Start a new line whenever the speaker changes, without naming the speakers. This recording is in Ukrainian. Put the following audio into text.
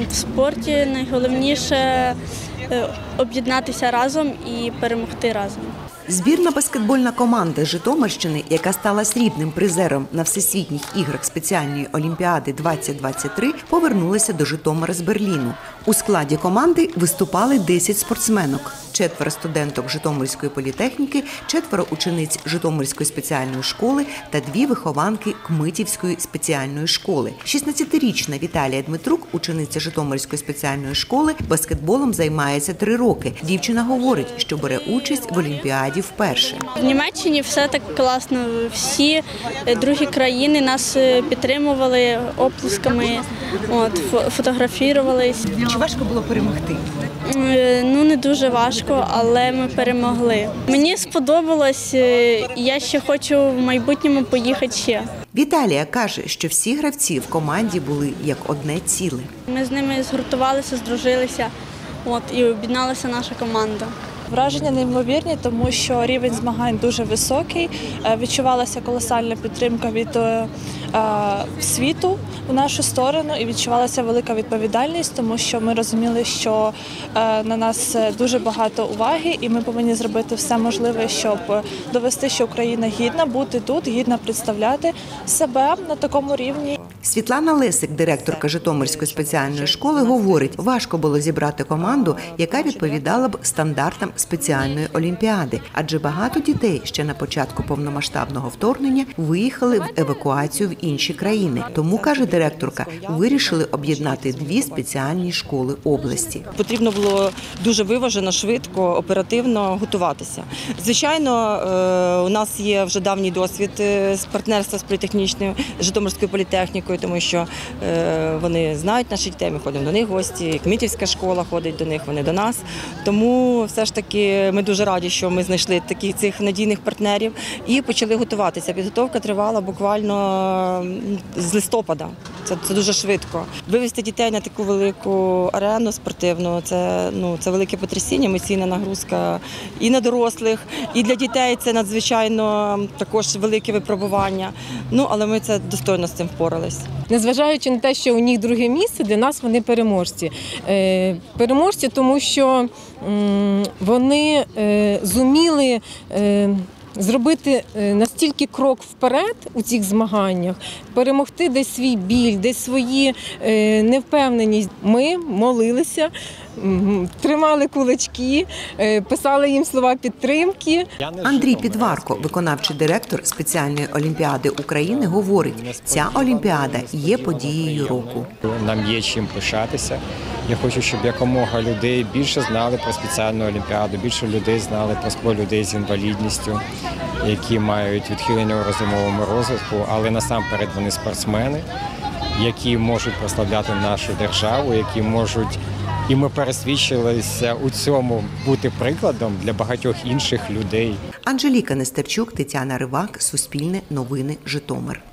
В спорті найголовніше об'єднатися разом і перемогти разом.
Збірна баскетбольна команда Житомирщини, яка стала срібним призером на Всесвітніх іграх спеціальної олімпіади 2023, повернулася до Житомира з Берліну. У складі команди виступали 10 спортсменок. 4 студенток Житомирської політехніки, 4 учениць Житомирської спеціальної школи та 2 вихованки Кмитівської спеціальної школи. 16-річна Віталія Дмитрук, учениця Житомирської спеціальної школи, баскетболом займається 3 роки. Дівчина говорить, що бере участь в олімпіаді вперше.
В Німеччині все так класно. Всі другі країни нас підтримували оплесками, фотографувались.
Чи важко було перемогти?
Ну, не дуже важко, але ми перемогли. Мені сподобалось, я ще хочу в майбутньому поїхати ще.
Віталія каже, що всі гравці в команді були як одне ціле.
Ми з ними згуртувалися, здружилися, і об'єдналася наша команда.
Враження неймовірні, тому що рівень змагань дуже високий. Відчувалася колосальна підтримка від світу в нашу сторону і відчувалася велика відповідальність, тому що ми розуміли, що на нас дуже багато уваги і ми повинні зробити все можливе, щоб довести, що Україна гідна бути тут, гідна представляти себе на такому рівні.
Світлана Лесик, директорка Житомирської спеціальної школи, говорить, важко було зібрати команду, яка відповідала б стандартам спеціальної олімпіади, адже багато дітей ще на початку повномасштабного вторгнення виїхали в евакуацію в інші країни. Тому, каже директорка, вирішили об'єднати 2 спеціальні школи області.
Потрібно було дуже виважено, швидко, оперативно готуватися. Звичайно, у нас є вже давній досвід з партнерства з політехнічною Житомирською політехнікою, тому що вони знають наші дітей, ми ходимо до них в гості, Кмитівська школа ходить до них, вони до нас. Тому все ж таки ми дуже раді, що ми знайшли таких цих надійних партнерів і почали готуватися. Підготовка тривала буквально з листопада. Це дуже швидко. Вивести дітей на таку велику арену спортивну – це велике потрясіння, емоційна нагрузка і на дорослих, і для дітей це надзвичайно також велике випробування. Але ми це достойно з цим впорались.
Незважаючи на те, що у них друге місце, для нас вони переможці. Переможці, тому що вони зуміли зробити настільки крок вперед у цих змаганнях, перемогти десь свій біль, десь свої невпевненість. Ми молилися, тримали кулачки, писали їм слова підтримки.
Андрій Підварко, виконавчий директор спеціальної олімпіади України, говорить, ця олімпіада є подією року.
Нам є чим пишатися. Я хочу, щоб якомога людей більше знали про спеціальну олімпіаду, більше людей знали про людей з інвалідністю, які мають відхилення у розумовому розвитку, але насамперед вони спортсмени, які можуть прославляти нашу державу, які можуть, і ми пересвідчилися у цьому, бути прикладом для багатьох інших людей.
Анжеліка Нестерчук, Тетяна Ривак, Суспільне новини, Житомир.